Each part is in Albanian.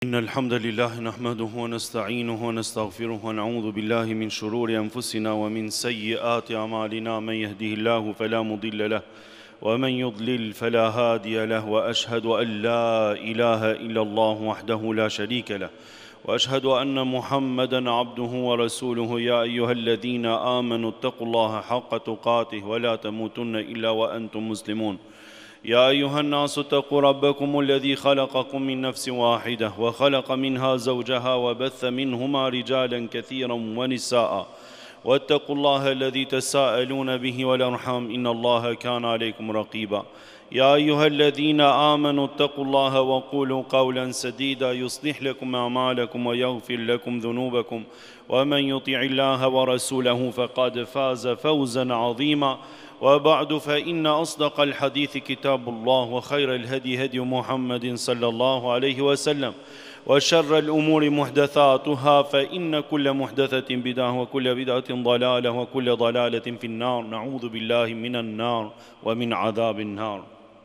إن الحمد لله نحمده ونستعينه ونستغفره ونعوذ بالله من شرور أنفسنا ومن سيئات أعمالنا من يهده الله فلا مضل له ومن يضلل فلا هادي له وأشهد أن لا إله إلا الله وحده لا شريك له وأشهد أن محمدا عبده ورسوله يا أيها الذين آمنوا اتقوا الله حق تقاته ولا تموتن إلا وأنتم مسلمون يا أيها الناس اتقوا ربكم الذي خلقكم من نفس واحدة وخلق منها زوجها وبث منهما رجالا كثيرا ونساء واتقوا الله الذي تساءلون به والأرحام إن الله كان عليكم رقيبا يا أيها الذين آمنوا اتقوا الله وقولوا قولا سديدا يصلح لكم أعمالكم ويغفر لكم ذنوبكم ومن يطع الله ورسوله فقد فاز فوزا عظيما وبعد فإن أصدق الحديث كتاب الله وخير الهدي هدي محمد صلى الله عليه وسلم وشر الأمور محدثاتها فإن كل محدثة بدعة وكل بدعة ضلالة وكل ضلالة في النار نعوذ بالله من النار ومن عذاب النار.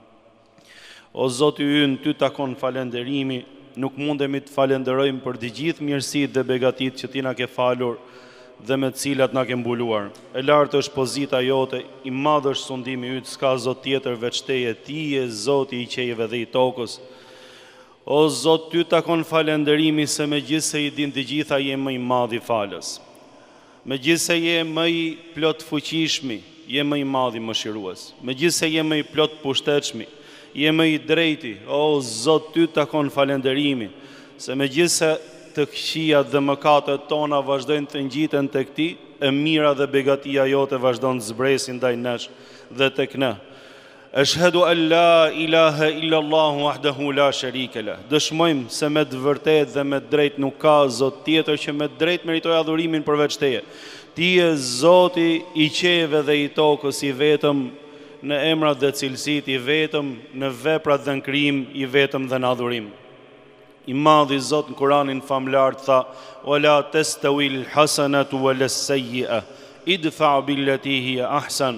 O Zoti ynë, ty takon falenderimi, nuk mundemi të falenderojmë për të gjithë mirësitë dhe begatit që ti na ke falur dhe me të cilat na ke mbuluar. E lartë është pozita jote, i madh është sundimi yt, s'ka Zot tjetër veç teje, ti je Zoti i qejve dhe i tokës. O Zot, ty takon falenderimi se megjithse i din të gjitha je më i madh i falës. Megjithse je më i plot fuqishmi, je më i madh i mëshirues. Megjithse je më i plot pushtetshmi, je më i drejti. O Zot, ty takon falenderimi se megjithse të këqijat dhe mëkatet tona vazhdojnë të ngjiten tek ti, e mira dhe begatia jote vazhdon të zbresin ndaj nesh dhe tek ne. Ashhadu an la ilaha illa Allah wahdahu la sharika lah. Dëshmojmë se me të vërtetë dhe me të drejtë nuk ka Zot tjetër që me të drejtë meritoj adhurimin përveç teje. Ti je Zoti i qejve dhe i tokës, i vetëm në emrat dhe cilësitë, i vetëm në veprat dhe në krijim, i vetëm dhe në adhurim. I madhi Zot në Kur'anin famlar tha: "Wala tastawil hasanatu wala sayyi'a, idfa billati hiya ahsan."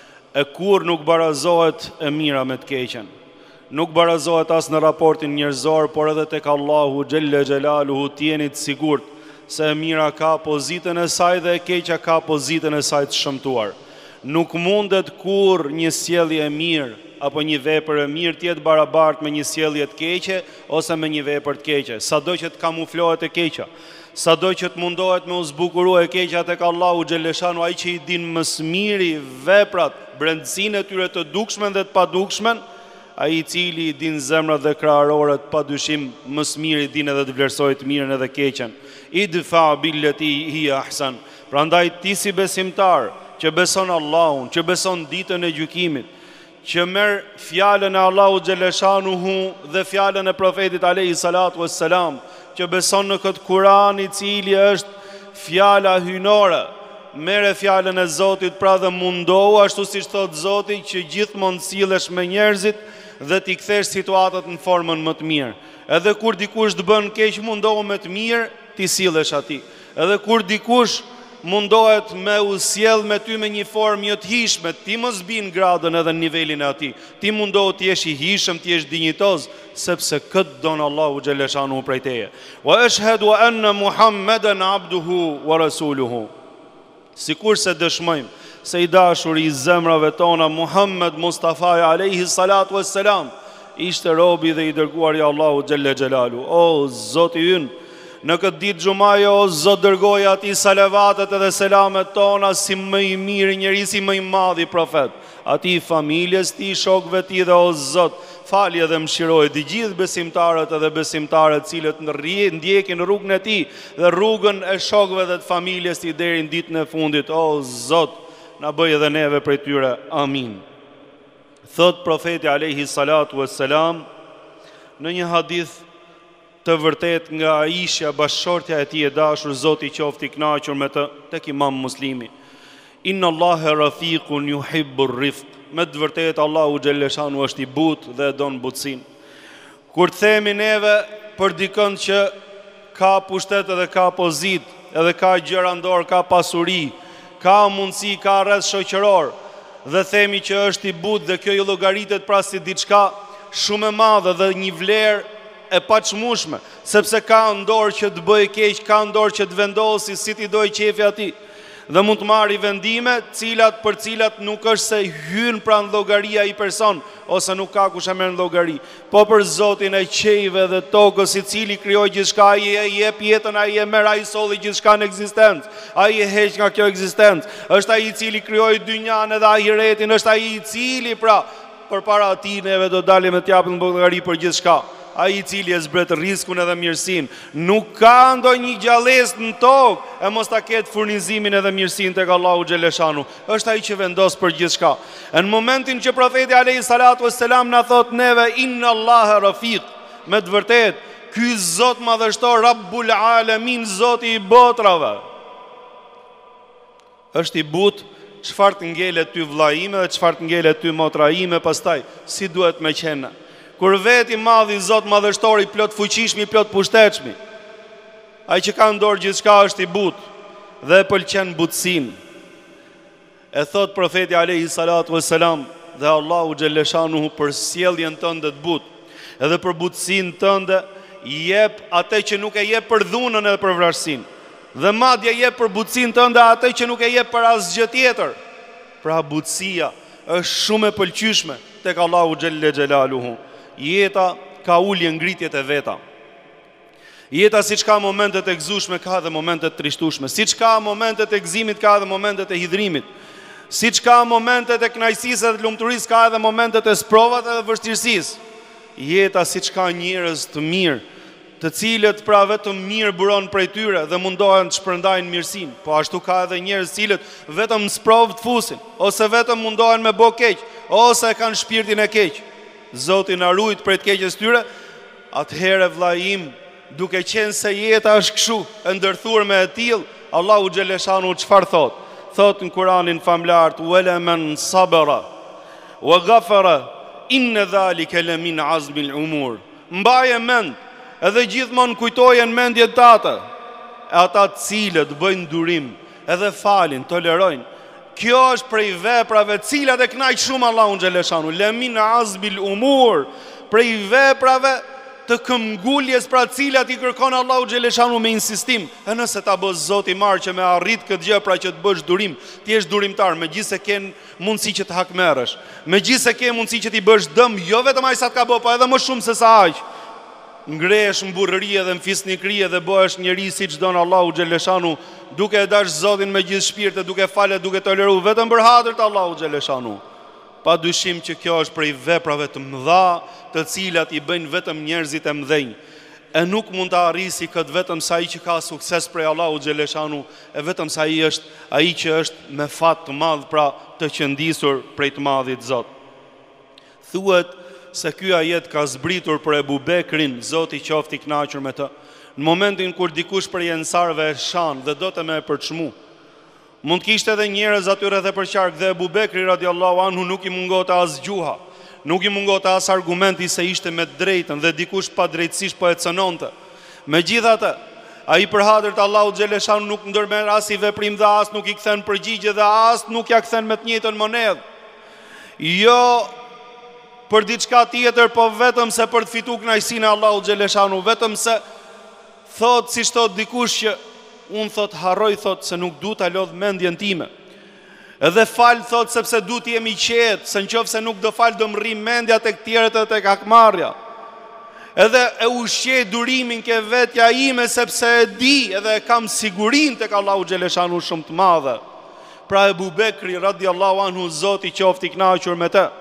E kur nuk barazohet e mira me të keqen. Nuk barazohet as në raportin njerëzor, por edhe tek Allahu xhelle xhelaluhu jeni të sigurt se e mira ka pozitën e saj dhe e keqja ka pozitën e saj të shëmtuar. Nuk mundet kur një sjellje e mirë apo një vepër e mirë të jetë barabartë me një sjellje të keqe ose me një vepër të keqe, sado që të kamuflohet e keqja, sado që të mundohet me u zbukurue e keqja tek Allahu xhaleshanu, ai që i din më së miri veprat, brendësinë e tyre të dukshmen dhe të padukshmen, ai i cili i din zemrat dhe krahërorët, padyshim më së miri din edhe të vlerësojë të mirën edhe keqen. Idfa billati hiya ahsan. Prandaj ti si besimtar që beson Allahun, që beson ditën e gjykimit, që merr fjalën e Allahu xhaleshanuhu dhe fjalën e profetit alayhi salatu wassalam, që beson në këtë Kur'an i cili është fjala hyjnore, merre fjalën e Zotit pra dhe mundohu ashtu siç thot Zoti që gjithmonë sillesh me njerëzit dhe t'i kthesh situatat në formën më të mirë. Edhe kur dikush të bën keq, mundohu me të mirë ti sillesh atij. Edhe kur dikush mundohet me u sjell me ty me një formë jo të hishme, ti mos bin gradën edhe në nivelin e atij. Ti mundohu të jesh i hishëm, të jesh dinjitoz, sepse këtë don Allahu xhaleshanu prej teje. Wa ashhadu anna Muhammadan abduhu wa rasuluhu. Sikur se dëshmojmë se i dashuri i zemrave tona Muhammed Mustafa alayhi salatu wassalam ishte robi dhe i dërguar i Allahu xhelle xhelalu. O Zoti ynë, në këtë ditë xumaje, o Zot, dërgoj atij salavatet edhe selamet tona si më i miri njeri, si më i madhi profet, atij familjes ti, shokëve ti dhe o Zot, falje dhe mëshiroj të gjithë besimtarët edhe besimtarët cilët ndjekin rrugën e tij dhe rrugën e shokëve dhe të familjes ti deri në ditën e fundit. O Zot, na bëj edhe neve prej tyre. Amin. Thot profeti alayhi salatu wassalam në një hadith të vërtet nga Aisha, bashkëshortja e tij e dashur, Zoti qoftë i kënaqur me të, tek Imam Muslimi: Inna Allaha rafiqun yuhibbur rifq. Me të vërtet Allahu xhaleshanu është i butë dhe e don butësinë. Kur themi neve për dikën që ka pushtet edhe ka pozit, edhe ka gjëra në dorë, ka pasuri, ka mundësi, ka rreth shoqëror, dhe themi që është i butë dhe kjo i llogaritet pra si diçka shumë e madhe dhe një vlerë e pachmueshme, sepse ka në dorë që të bëjë keq, ka në dorë që të vendosi si ti doj qefi atij. Dhe mund të marrë vendime për cilat nuk është se hyn pranë llogaria i person, ose nuk ka kush e merr në llogari. Po për Zotin e qejve dhe tokës, i cili krijoi gjithçka, ai e jep jetën, ai e merr, ai solli gjithçka në ekzistencë, ai e heq nga kjo ekzistencë. Është ai i cili krijoi dynjan edhe ahiretin, është ai i cili pra përpara atij neve do dalim të japim llogari për gjithçka. Ai i cili e zbret riskun edhe mirësinë, nuk ka ndonjë gjallësi në tokë e mos ta ketë furnizimin edhe mirësinë tek Allahu xhaleshanu. Është ai që vendos për gjithçka. Në momentin që profeti alayhi salatu wassalam na thot neve inna Allaha rafiq, me të vërtetë ky Zot madhështor Rabbul Alamin, Zoti i botrave, është i butë. Çfarë të ngelet ty vlla ime dhe çfarë të ngelet ty motra ime, pastaj si duhet me qenë. Kur veti madhi Zot madhështori, plot fuqishmi, plot pushtetshmi, ai që ka në dorë gjithçka është i butë dhe e pëlqen butësinë. E thot profeti alayhi salatu wassalam, dhe Allahu xhaleshanuhu për sjelljen tënde të butë, edhe për butësinë tënde i jep atë që nuk e jep për dhunën edhe për vrasësinë. Dhe madje jep për butësinë tënde atë që nuk e jep për asgjë tjetër. Pra butësia është shumë e pëlqyeshme tek Allahu xhallaluhu. Jeta ka ulje ngritjet e veta. Jeta siç ka momentet e gëzueshme, ka edhe momentet trishtueshme. Siç ka momentet e gëzimit, ka edhe momentet e hidhrimit. Siç ka momentet e kënaqësisë dhe lumturisë, ka edhe momentet e sprovat dhe vështirësisë. Jeta siç ka njerëz të mirë, të cilët pra vetëm mirë buron prej tyre dhe mundohen të shpërndajnë mirësinë, po ashtu ka edhe njerëz të cilët vetëm sprov të fusin, ose vetëm mundohen me bë keq, ose kanë shpirtin e keq. Zoti na ruaj prej të keqes tyre. Atëherë vllai im, duke qenë se jeta është kështu e ndërthuar me e tillë, Allahu xhaleshanu çfarë thot? Thot në Kur'anin famlar, wala man sabara wa ghafara inna dhalika lamin azmi al-umur. Mbaje mend, edhe gjithmonë kujtoje në mendjen tënde ata të cilët bëjnë durim, edhe falin, tolerojnë. Kjo është prej veprave të cilat e kënaq shumë Allahu xhaleshanu, lamin azbil umur, prej veprave të këmbguljes pra të cilat i kërkon Allahu xhaleshanu me insistim. E nëse ta bësh Zoti marr që me arrit këtë gjë, pra që të bësh durim, ti je durimtar, megjithëse ke mundësi që të hakmerresh, megjithëse ke mundësi që ti bësh dëm, jo vetëm ai sa të ka bë, po edhe më shumë se sa aq. Ngrehesh në burrëri dhe në fisnikëri dhe bëhesh njeri siç don Allahu xhaleshanu, duke e dash Zotin me gjithë shpirtin, duke falë, duke toleruar vetëm për hatër të Allahu xhaleshanu. Pa dyshim që kjo është prej veprave të mëdha, të cilat i bëjnë vetëm njerëzit e mëdhenj. E nuk mund të arrisë këtë vetëm sa ai që ka sukses prej Allahu xhaleshanu, e vetëm sa ai është ai që është me fat të madh, pra të qëndisur prej të madhit Zot. Thuhet se ky ajet ka zbritur për Ebu Bekrin, Zoti qoftë i kënaqur me të, në momentin kur dikush prej ensarëve e shan dhe do të më përçmu. Mund kishte edhe njerëz aty rreth e përqark, dhe Ebu Bekri radiallahu anhu nuk i mungote as gjuha, nuk i mungote as argumenti se ishte me drejtën dhe dikush pa drejtësisht po e cënonte. Megjithatë, ai për hatër të Allahu xhaleshanu nuk ndërmerr as i veprim dhe as nuk i kthen përgjigje dhe as nuk ja kthen me të njëjtën monedhë. Jo për diçka tjetër, po vetëm se për të fituar kënaqësinë e Allahu xhaleshanu, vetëm se thot siç thot dikush që unë thot harroj thot se nuk du ta lodh mendjen time. Edhe fal thot sepse du të jemi qetë, se nëse nuk do fal do më rri mendja tek tjerët e tek hakmarrja. Edhe e ushqej durimin ke vetja ime sepse e di edhe e kam sigurinë tek Allahu xhaleshanu shumë të madhe. Pra Ebu Bekri radiallahu anhu, Zoti qoftë i kënaqur me të,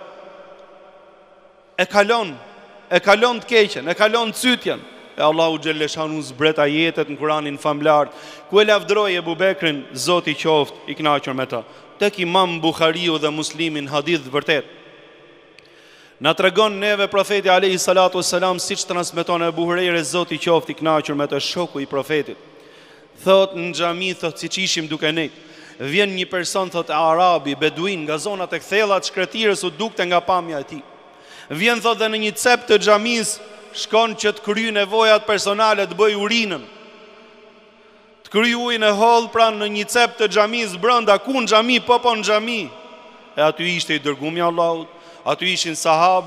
e kalon të keqen, e kalon cytjen. E Allahu xhaleshanu zbret ajetet në Kur'anin famlar, ku e lavdroi Ebu Bekrin, Zoti qoftë i kënaqur me të. Tek Imam Buhariu dhe Muslimi në hadith vërtet. Na tregon neve profeti alayhi salatu wassalam, siç transmeton Abu Huraira, Zoti qoftë i kënaqur me të, shoku i profetit. Thot në xhami, thot siç ishim duke nejt, vjen një person, thot arabi, beduin nga zonat e kthella të shkretirës, u dukte nga pamja e tij. Vjen thot dhe në një cep të xhamis shkon që të kryej nevojat personale, të bëj urinën. Të kryej ujin e holl pra në një cep të xhamis brenda, ku në xhami, po në xhami. E aty ishte i dërguari i Allahut, aty ishin sahabët,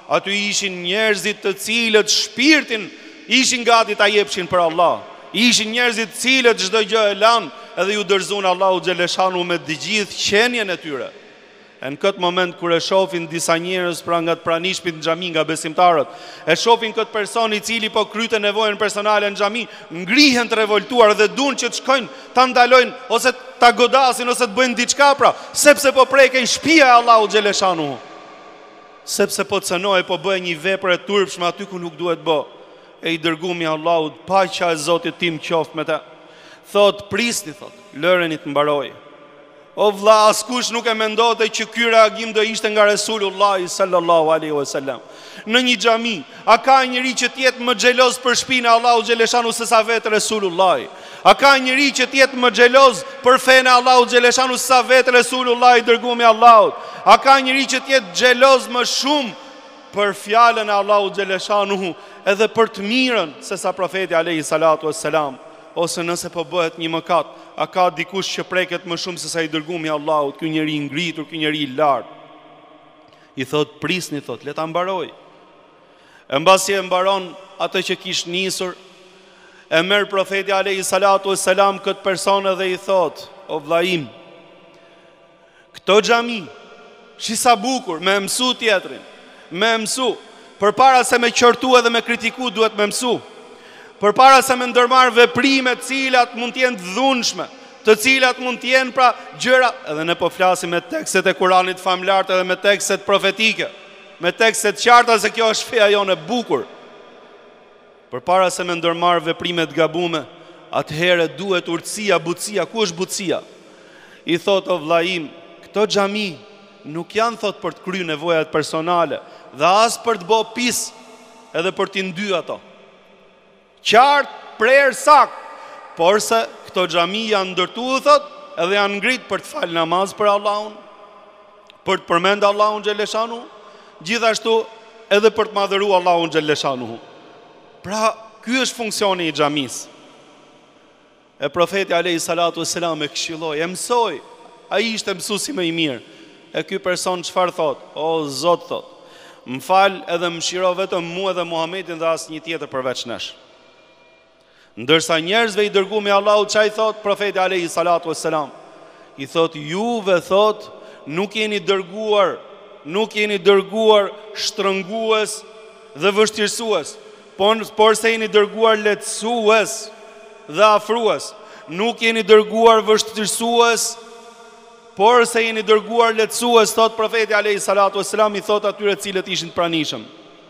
Aty ishin njerëzit të cilët shpirtin ishin gati ta jepshin për Allah. Ishin njerëzit të cilët çdo gjë e lanë edhe ju dorëzuan Allahu xhaleshanu me të gjithë qenien e tyre. Në këtë moment kur e shohin disa njerëz pra nga të pranishmit në xhami nga besimtarët, e shohin këtë person i cili po kryte nevojën personale në xhami, ngrihen të revoltuar dhe duan që të shkojnë ta ndalojnë ose ta godasin ose të bëjnë diçka pra, sepse po preken shtëpia e Allahut xhaleshanu. Sepse po cënoi, po bëhe një vepër e turpshme aty ku nuk duhet bë. E i dërguami Allahut, paqja e Zotit tim qoftë me ta. Thot, prisni, thot, lëreni të mbaroj. O vlla, askush nuk e mendonte që ky reagim do ishte nga Resulullah sallallahu alaihi wasallam. Në një xhami, a ka njëri që të jetë më xheloz për shtëpinë e Allahut xhaleshanu se sa vetë Resulullah? A ka njëri që të jetë më xheloz për fenë e Allahut xhaleshanu se sa vetë Resulullah i dërguami Allahut? A ka njëri që të jetë xheloz më shumë për fjalën e Allahut xhaleshanu edhe për të mirën se sa profeti alayhi salatu wassalam? Ose nëse po bëhet një mëkat, a ka dikush që preket më shumë se sa i dërguami Allahut, ky njeri i ngritur, ky njeri i lartë? I thot, prisni, thot, le ta mbaroj. E mbasi e mbaron atë që kish nisur, e merr profeti alayhi salatu wassalam këtë person edhe i thot, o vlla im, këto xhami, shi sa bukur, me mësu tjetrin, me mësu, përpara se me qortu edhe me kritiku duhet me mësu. Përpara se me ndërmarr veprime të cilat mund të jenë të dhunshme, të cilat mund të jenë pra gjëra, edhe ne po flasim me tekstet e Kuranit famlar edhe me tekstet profetike, me tekstet qarta se kjo është feja jonë e bukur. Përpara se me ndërmarr veprime të gabuara, atëherë duhet urtësia, butësia. Ku është butësia? I thot, o vlla im, këto xhami nuk janë thot për të kryer nevojat personale dhe as për të bë pis edhe për t'i ndy ato. Qartë, prerë, sakt, por se këto xhami janë ndërtu, thot, edhe janë ngrit për të falë namaz për Allahun, për të përmend Allahun xhaleshanu, gjithashtu edhe për të madhëruar Allahun xhaleshanu. Pra, ky është funksioni i xhamis. E profeti alayhi salatu wassalam e këshilloi, e mësoi, ai ishte mësuesi më i mirë. E ky person çfarë thot? O Zot, thot, më fal edhe më shiro vetëm mua dhe Muhamedit dhe asnjë tjetër përveç nesh. Ndërsa njerëzve i dërguami Allahu çai thot profeti alayhi salatu wassalam, i thot juve thot nuk jeni dërguar shtrëngues dhe vështirësues, por se jeni dërguar lehtësues dhe afrues. Nuk jeni dërguar vështirësues, por se jeni dërguar lehtësues, thot profeti alayhi salatu wassalam, i thot atyre cilët ishin pranishëm.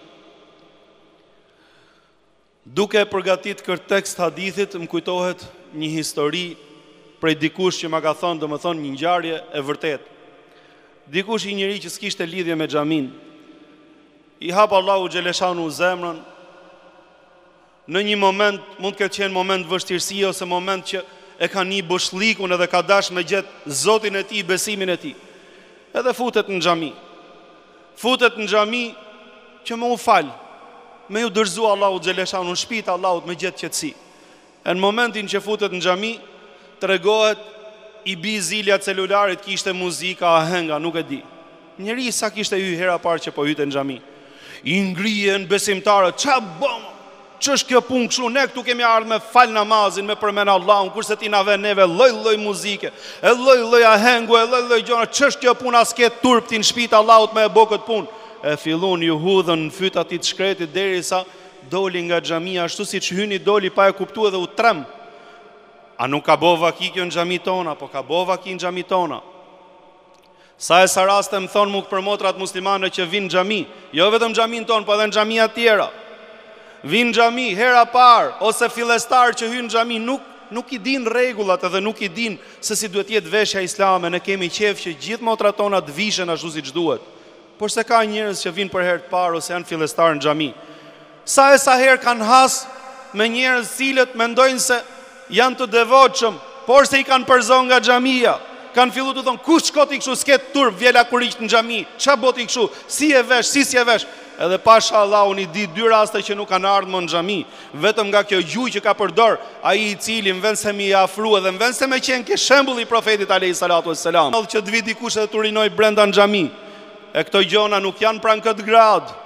Duke përgatit këtë tekst hadithit, më kujtohet një histori prej dikush që ma ka thonë, domethënë një ngjarje e vërtet. Dikush i njëri që s'kishte lidhje me xhamin, i hap Allahu xhaleshanu zemrën, në një moment, mund të ketë qenë moment vështirësie ose moment që e ka një boshlikun edhe ka dash me gjetë Zotin e tij, besimin e tij. Edhe futet në xhami. Futet në xhami që më u fal, me ju dërzu Allahu xhaleshanu në shtëpitë Allahut me gjetë qetësi. Në momentin që futet në xhami, tregohet i bi zilja celularit, kishte muzika, ahenga, nuk e di. Njëri sa kishte hyrë hera parë që po hyte në xhami. I ngrihen besimtarët, ç'a bëm? Ç'është kjo punë kështu? Ne këtu kemi ardhur me fal namazin, me përmend Allahun, kurse ti na vën neve lloj-lloj muzike, e lloj-lloj ahengu, e lloj-lloj gjëra. Ç'është kjo punë as ke turp ti në shtëpitë Allahut me e bë këtë punë? E fillon ju hudhën në fyt atij të shkretit derisa doli nga xhamia ashtu siç hyni, doli pa e kuptuar dhe u trem. A nuk ka bo vaki kjo në xhami tona? Po ka bo vaki në xhami tona. Sa e sa raste më thonë mu për motrat muslimane që vinë në xhami, jo vetëm xhamin ton, po edhe në xhamia tjera. Vinë në xhami hera parë ose fillestar që hynë në xhami nuk i din rregullat edhe nuk i din se si duhet jetë veshja islame. Ne kemi qejf që gjithë motrat tona të vishen ashtu siç duhet. Por se ka njerëz që vinë për herë të parë ose janë fillestar në xhami. Sa e sa herë kanë has me njerëz cilët mendojnë se janë të devotshëm, por se i kanë përzon nga xhamia. Kanë filluar të thonë, kush shkoti kështu, s'ket turp, vjela kur iq në xhami, ç'a boti kështu, si e vesh, si e vesh. Edhe pashallah unë i di 2 raste që nuk kanë ardhur më në xhami, vetëm nga kjo gjuhë që ka përdor ai i cili në vend se më i afru edhe në vend se më qenë ke shembulli i profetit alayhi salatu wassalam, që të vi dikush edhe të urinoj brenda në xhami. E këto gjona nuk janë pranë këtë grad.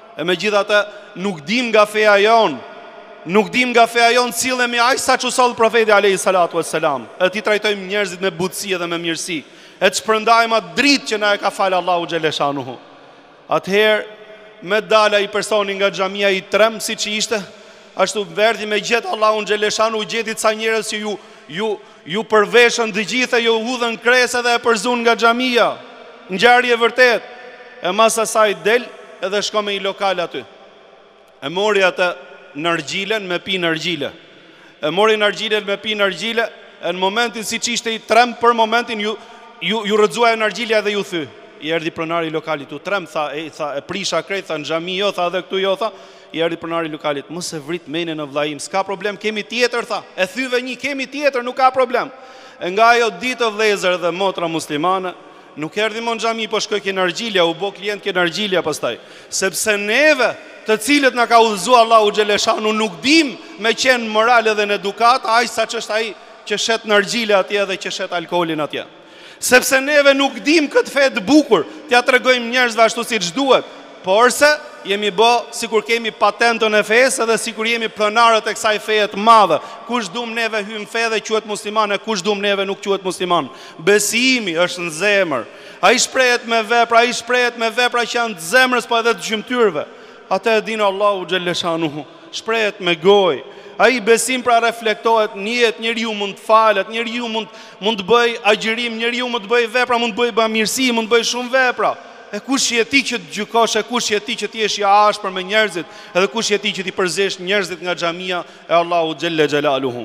E megjithatë nuk dim nga feja jon, nuk dim nga feja jon sillemi aq sa që solli profeti alayhi salatu wassalam. E ti trajtojmë njerëzit me butësi dhe me mirësi. E të shpërndajmë atë dritë që na e ka falë Allahu xhaleshanuhu. Atëherë me dala i personi nga xhamia i trem siç ishte, ashtu verdhi me gjet Allahu xhaleshanuhu gjeti ca njerëz që ju përveshën të gjithë, ju hudhën kresë dhe e përzun nga xhamia. Ngjarje vërtet. E mas asaj del edhe shko me i lokal aty. E mori atë nargjilen me pi nargjile. E mori nargjilen me pi nargjile. E në momentin si që ishte i trem, për momentin ju rëdzua e nargjilja dhe ju thy. I erdi pronari i lokalit, u trem, tha, e prisha krejt, tha, në xhami jo, tha, dhe këtu jo, tha. I erdi pronari i lokalit, mos e vrit mene në vllajim, s'ka problem, kemi tjetër, tha. E thyve një, kemi tjetër, nuk ka problem. E nga ajo ditë vëllezër dhe motra muslimane, nuk erdi më në xhami, po shkoj ke nargjilja, u bo klient ke nargjilja pastaj. Sepse neve, të cilët na ka udhëzuar Allahu xhaleshanu, nuk dim me qenë moral edhe në edukat, aq sa ç'është ai që shet nargjile atje dhe që shet alkoolin atje. Sepse neve nuk dim këtë fe të bukur, t'ja tregojmë njerëzve ashtu siç duhet, porse jemi bë sikur kemi patentën e fesë dhe sikur jemi pronarët e kësaj feje të madhe. Kush dum neve hym fe dhe quhet musliman, e kush dum neve nuk quhet musliman. Besimi është në zemër. Ai shprehet me vepra, ai shprehet me vepra që janë të zemrës po edhe të gjymtyrëve. Atë e din Allahu xhaleshanuhu. Shprehet me gojë. Ai besim pra reflektohet në jetë, njeriu mund të falet, njeriu mund të bëj agjërim, njeriu mund të bëj vepra, mund të bëj bamirësi, mund të bëj shumë vepra. E kush je ti që të gjykosh, e kush je ti që ti jesh i ashpër me njerëzit, edhe kush je ti që ti përzesh njerëzit nga xhamia e Allahu xhelle xhelaluhu.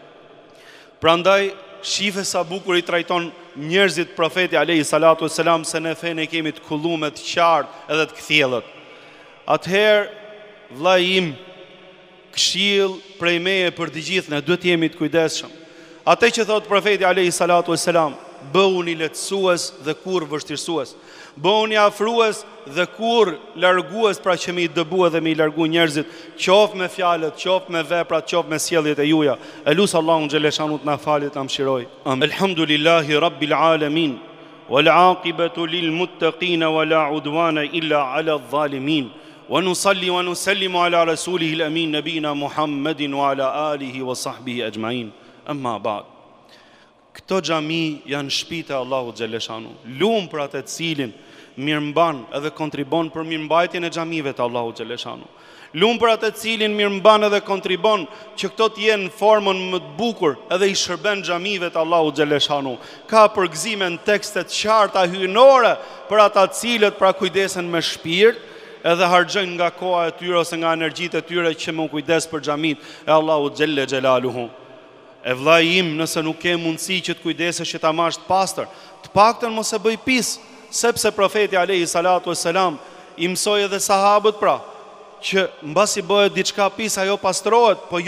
Prandaj shife sa bukur i trajton njerëzit profeti alayhi salatu wassalam, se ne fenë kemi të kulluar, të qartë edhe të kthjellët. Atëherë vllai im, këshill prej meje për të gjithë, ne duhet jemi të kujdesshëm. Atë që thot profeti alayhi salatu wassalam, bëuni lehtësues dhe kur vështirësues. Bëuni afrues dhe kur largues, pra që me i dëbua dhe me i largu njerëzit, qoftë me fjalët, qoftë me veprat, qoftë me sjelljet e juaja. Elus Allahun xhaleshanu të na falë, të na mëshiroj. Elhamdulillahi rabbil alamin, wal aqibatu lil muttaqin wa la udwana illa ala adh-dhalimin. Wa nusalli wa nusallimu ala rasulihil amin nabina Muhammedin wa ala alihi wa sahbihi ajma'in. Amma ba'd. Këto xhami janë shtëpitë e Allahut xhaleshanu. Lum për atë të cilin mirëmban edhe kontribon për mirëmbajtjen e xhamive të Allahut xhaleshanu. Lum për atë të cilin mirëmban edhe kontribon që këto të jenë në formën më të bukur edhe i shërben xhamive të Allahut xhaleshanu. Ka përgëzime në tekstet qarta hyjnore për ata të cilët pra kujdesen me shpirt edhe harxojnë nga koha e tyre ose nga energjitë e tyre që më kujdes për xhamit e Allahut xhelle xhelaluhu. E vllai im, nëse nuk ke mundësi që të kujdesesh që ta marrësh të pastër, të paktën mos e bëj pis, sepse profeti alayhi salatu wassalam i mësoi edhe sahabët pra, që mbasi bëhet diçka pis ajo pastrohet, po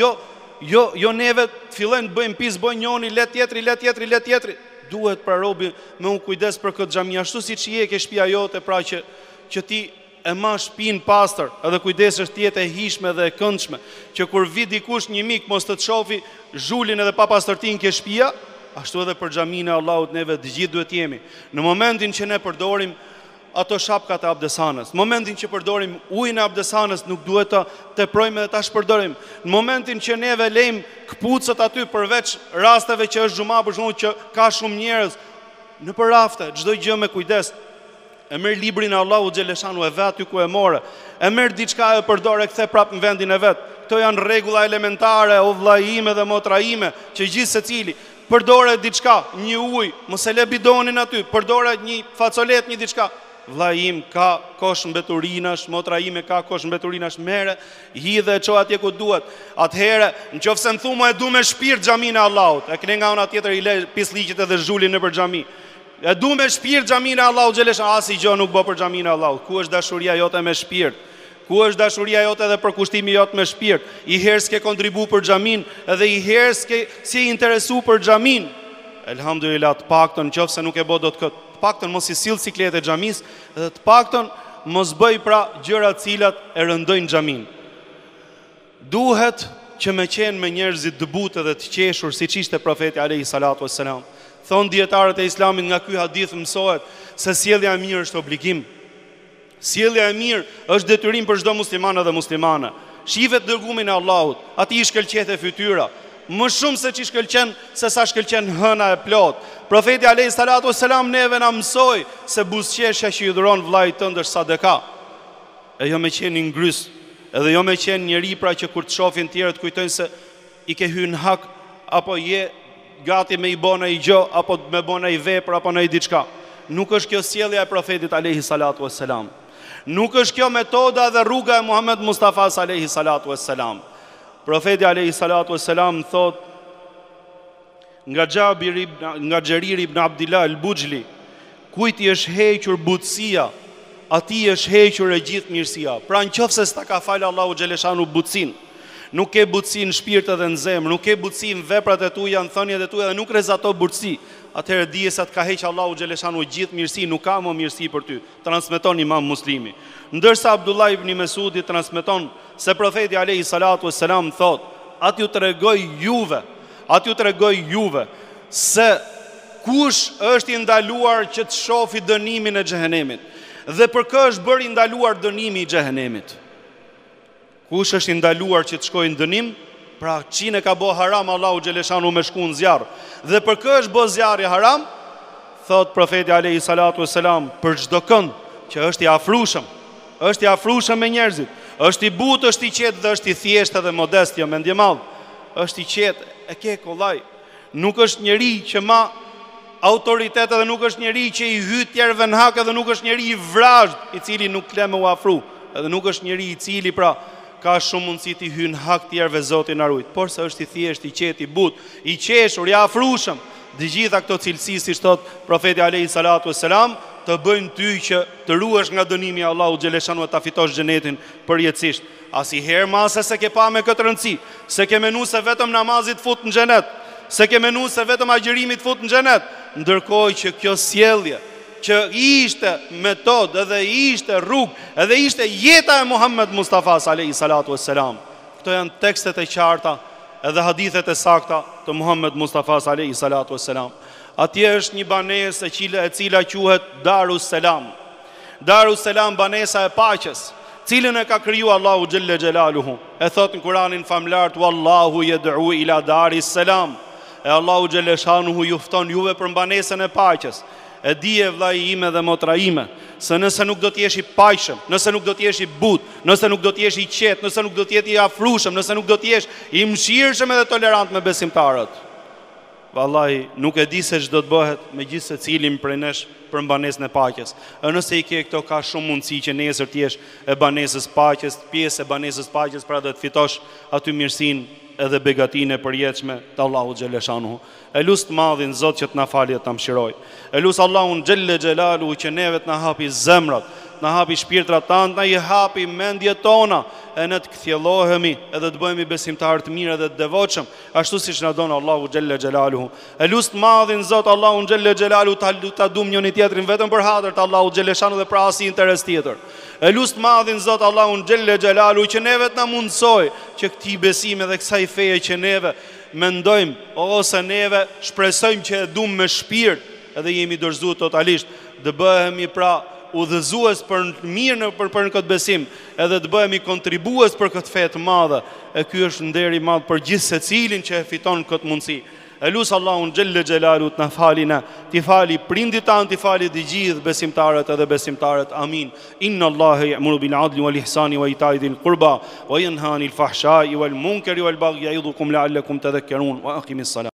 jo neve të fillojmë të bëjmë pis, bëjnë njëri let tjetri. Duhet pra robi me u kujdes për këtë xhami, ashtu siç je ke shtëpia jote pra që ti e ma shtëpinë pastër, edhe kujdesesh të jetë e hishme dhe e këndshme, që kur vi dikush një mik mos të shofi zhulin edhe pa pastërtinë ke shtëpia, ashtu edhe për xhaminë e Allahut neve të gjithë duhet jemi. Në momentin që ne përdorim ato shapkat e abdesanës, në momentin që përdorim ujin e abdesanës, nuk duhet të teprojmë dhe ta shpërdorim. Në momentin që neve lejmë këpucët aty përveç rasteve që është xhuma, për shembull që ka shumë njerëz në përrafte, çdo gjë me kujdes. E merr librin e Allahut xhaleshanu e vet aty ku e morë. E merr diçka e përdor e kthe prapë në vendin e vet. Këto janë rregulla elementare o vllai im dhe motra ime, që gjithë secili përdore diçka, një ujë, mos e lë bidonin aty, përdore një facolet, një diçka. Vllai im ka kosh mbeturinash, motra ime ka kosh mbeturinash, merre, hidhe e ço atje ku duhet. Atëherë, nëse më thumë e du me shpirt xhamin e Allahut, e kene nga ana tjetër i lë pisliqet edhe zhulin nëpër xhami. E du me shpirt xhamin e Allahut xhaleshanu, asi gjë nuk bë për xhamin e Allahut. Ku është dashuria jote me shpirt? Ku është dashuria jote edhe përkushtimi jot me shpirt? I herë s'ke kontribu për xhamin, edhe i herë s'ke interesu për xhamin. Elhamdulillah, të paktën nëse nuk e bë dot këtë, të paktën mos i sill sikletë e xhamis, dhe të paktën mos bëj pra gjëra të cilat e rëndojnë xhamin. Duhet që me qenë me njerëzit të butë dhe të qeshur, siç ishte profeti alayhi salatu wassalam. Thonë dietarët e Islamit, nga ky hadith mësohet se sjellja e mirë është obligim. Sjellja e mirë është detyrim për çdo musliman dhe muslimane. Shive të dërgumin e Allahut, ati i shkëlqet e fytyra, më shumë se që shkëlqen se sa shkëlqen hëna e plot. Profeti alayhi salatu wassalam neve na mësoi se buzëqeshja që i dhuron vllait tënd është sadaka. E jo me qenë ngrys, edhe jo me qenë njeri pra që kur të shohin tjerët kujtojnë se i ke hyrë në hak, apo je gati me i bona i gjo, apo me bona i vepër, apo në i diçka. Nuk është kjo sjellja e profetit alayhi salatu wassalam. Nuk është kjo metoda dhe rruga e Muhammed Mustafa alayhi salatu wassalam. Profeti alayhi salatu wassalam thot nga Xherir ibn Abdillah al-Bujli, kujt i është hequr butësia, atij është hequr e gjithë mirësia. Pra nëse s'ta ka falë Allahu xhaleshanu butësinë, nuk ke butësi në shpirt edhe në zemër, nuk ke butësi në veprat e tua, në thënjet e tua dhe nuk rrezato butësi, atëherë dije se të ka heq Allahu xhaleshanu gjithë mirësi, nuk ka më mirësi për ty. Transmeton Imam Muslimi. Ndërsa Abdullah ibn Mesudi transmeton se profeti alayhi salatu wassalam thot, atë ju tregoj juve se kush është i ndaluar që të shohë dënimin e xhehenemit dhe për kë është bërë i ndaluar dënimi i xhehenemit. Kush është i ndaluar që të shkojë në dënim? Pra çine ka bë haram Allahu xhaleshanu me shku në zjarr. Dhe për kë është bë zjarri haram? Thot profeti alayhi salatu wassalam, për çdo kënd që është i afrushëm me njerëzit, është i butë, është i qetë dhe është i thjeshtë dhe modest, jo mendje madh. Është i qetë, e ke kollaj. Nuk është njeri që ma autoritet dhe nuk është njeri që i hyt tjerëve në hak, edhe nuk është njeri i vrazhd, i cili nuk le me u afru, edhe nuk është njeri i cili pra ka shumë mundësi të hyn hak tjerëve, Zoti na ruaj, por se është i thjeshtë, i qetë, i butë, i qeshur, i afrushëm. Dhe gjitha këto cilësi, si thot profeti alayhi salatu wassalam, të bëjnë ty që të ruhesh nga dënimi i Allahut xhaleshanu e ta fitosh xhenetin përjetësisht. Asnjëherë mase se ke pa me këtë rëndësi, se ke menuar se vetëm namazi të fut në xhenet, se ke menuar se vetëm agjërimi të fut në xhenet, ndërkohë që kjo sjellje që ishte metodë edhe ishte rrugë, edhe ishte jeta e Muhammed Mustafa alayhi salatu wassalam. Këto janë tekstet e qarta edhe hadithet e sakta të Muhammed Mustafa alayhi salatu wassalam. Atje është një banesë e cila quhet Darus Salam. Darus Salam, banesa e paqes, cilën e ka kriju Allahu xhelle xhelaluhu. E thot në Kur'anin famlart, wallahu yad'u ila Daris Salam. E Allahu xhelle xhelaluhu ju fton juve për banesën e paqes. E dije vllai ime dhe motra ime, se nëse nuk do të jesh i paqshëm, nëse nuk do të jesh i butë, nëse nuk do të jesh i qetë, nëse nuk do të jesh i afrushëm, nëse nuk do të jesh i mëshirshëm edhe tolerant me besimtarët, vallahi nuk e di se ç'do të bëhet me gjithë secilin prej nesh për banesën e paqes. E nëse i ke këto, ka shumë mundësi që nesër të jesh e banesës paqes, pjesë e banesës paqes, pra do të fitosh aty mirësinë edhe begatinë e përjetshme të Allahut xhaleshanuhu. E lut madhin Zot që të na falë të na mëshiroj. E lut Allahun xhelle xhelaluhu që neve të na hapi zemrat, na hapi shpirtrat tanë, na i hapi mendjet tona, e ne të kthjellohemi edhe të bëhemi besimtarë të mirë edhe të devotshëm, ashtu siç na don Allahu xhelle xhelaluhu. E lut madhin Zot Allahun xhelle xhelaluhu ta dum njëri tjetrin vetëm për hatër të Allahut xhaleshanu dhe për asnjë interes tjetër. E lut madhin Zot Allahun xhelle xhelaluhu që neve të na mundsoj që këtij besimi dhe kësaj feje që neve mendojmë ose neve shpresojmë që e dum me shpirt edhe jemi dorëzuar totalisht, të bëhemi pra udhëzues për mirë për këtë besim, edhe të bëhemi kontribues për këtë fe të madhe. E ky është nder i madh për gjithë secilin që e fiton këtë mundësi. E lut Allahun xhelle xhelalu të na fali na, ti fali prindit tan, ti fali të gjithë besimtarët edhe besimtarët. Amin. Inna Allaha ya'muru bil 'adli wal ihsani wa ita'i dhil qurba wa yanha 'anil fahsha'i wal munkari wal baghi ya'idukum la'allakum tadhakkarun wa aqimis salat.